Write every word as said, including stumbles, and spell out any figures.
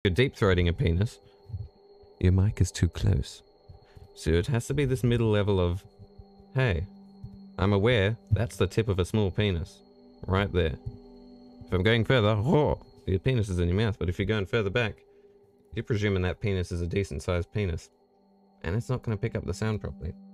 you're deep-throating a penis, your mic is too close. So it has to be this middle level of, hey, I'm aware that's the tip of a small penis. Right there. If I'm going further, oh, your penis is in your mouth. But if you're going further back, you're presuming that penis is a decent-sized penis. And it's not going to pick up the sound properly.